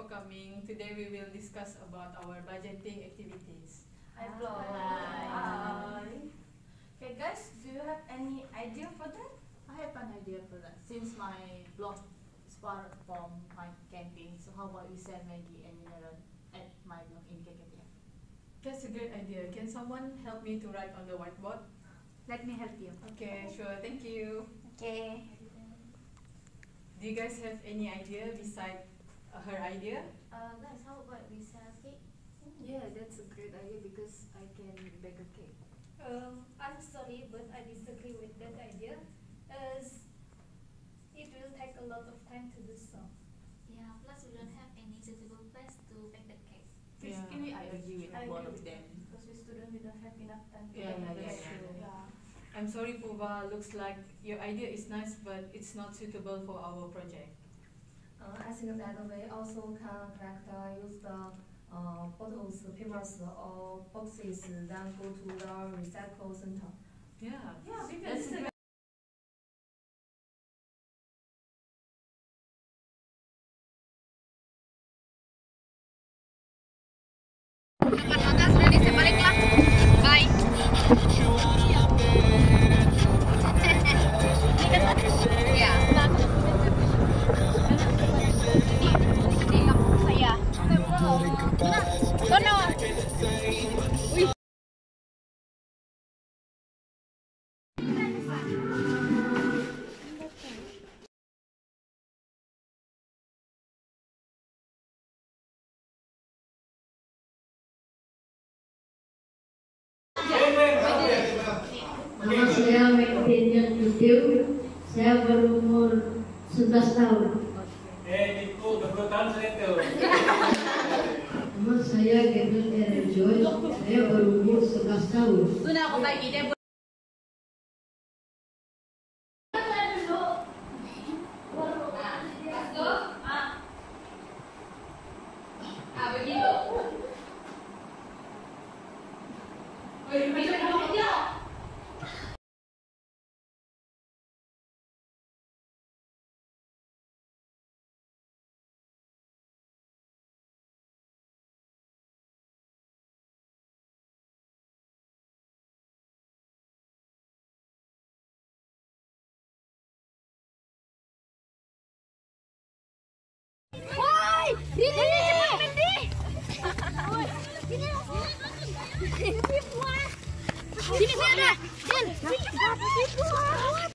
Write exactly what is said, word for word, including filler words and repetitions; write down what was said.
for coming. Today we will discuss about our budgeting activities. Hi, Flo. Hi. Okay, guys, do you have any idea for that? I have an idea for that. Since my blog is part from my campaign, so how about we sell Maggie and mineral at my blog in K K P F? That's a great idea. Can someone help me to write on the whiteboard? Let me help you. Okay, sure. Thank you. Okay. Do you guys have any idea beside uh, her idea? Uh, guys, how about we sell cake? Yeah, that's a great idea because I can bake a cake. Um, I'm sorry, but I disagree with that idea, as it will take a lot of time to do so. Yeah, plus we don't have any suitable place to bake the cake. Basically, I agree with I both agree of with them. Because we students, we don't have enough time to Yeah, bake yeah, the yeah, cake. yeah. Yeah. I'm sorry, Puva. Looks like your idea is nice, but it's not suitable for our project. Uh, I think that we also can collect uh, use the uh, bottles, papers, or boxes, then go to the recycle center. Yeah. Yeah, because That's it's a a Makan-makan sudah nih, saya balik lah. Bye. Ya. Ini kampung saya. Sono. Wih. Nama saya Mekdenian Yudil, saya berumur sebelas tahun. Eh, itu dua puluh tahun saya tuh. Nama saya Gabriel R. Joy, saya berumur sebelas tahun. Sudah aku bagi deh. Ah, begitu. Bisa kerja. Woi, ini cepat Mendy. Sini, sini ada. Sini.